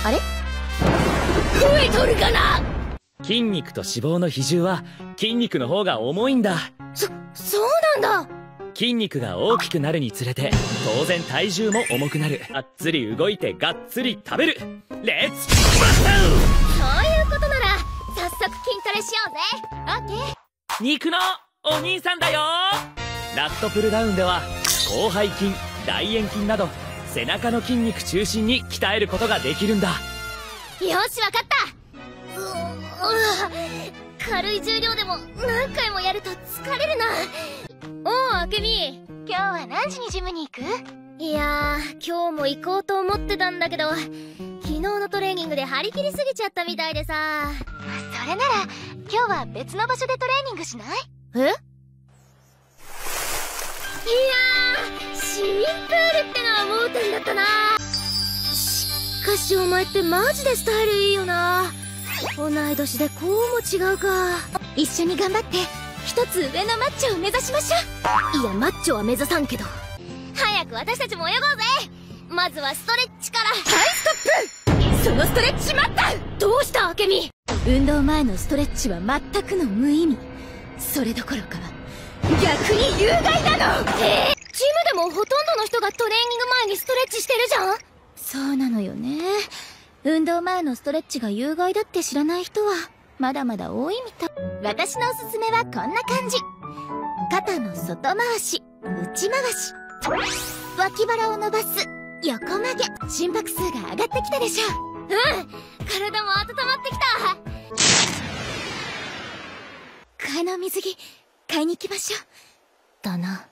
あれ？増えとるかな？ 筋肉と脂肪の比重は筋肉の方が重いんだ。 そうなんだ。 筋肉が大きくなるにつれて当然体重も重くなる。がっつり動いてがっつり食べる。レッツバスタウン。 そういうことなら早速筋トレしようぜ。オッケー。 肉のお兄さんだよ。ラットプルダウンでは広背筋、大円筋など背中の筋肉中心に鍛えることができるんだ。 よしわかった。軽い重量でも何回もやると疲れるな。おうあけみ、 今日は何時にジムに行く？ いやー今日も行こうと思ってたんだけど、昨日のトレーニングで張り切りすぎちゃったみたいでさ。 それなら今日は別の場所でトレーニングしない？ え？いやー市民プールってのは盲点だったな。しかしお前ってマジでスタイルいいよな。同い年でこうも違うか。 一緒に頑張って一つ上のマッチョを目指しましょう。いやマッチョは目指さんけど、早く私たちも泳ごうぜ。まずはストレッチから。はいストップ。そのストレッチ待った。どうしたあけみ？ 運動前のストレッチは全くの無意味。それどころか逆に有害なの。 チームでもほとんどの人がトレーニング前にストレッチしてるじゃん。 そうなのよね。運動前のストレッチが有害だって知らない人はまだまだ多いみたい。私のおすすめはこんな感じ。肩の外回し、内回し、脇腹を伸ばす、横曲げ。心拍数が上がってきたでしょ。 うん、体も温まってきた。 替えの水着買いに行きましょう。 だな。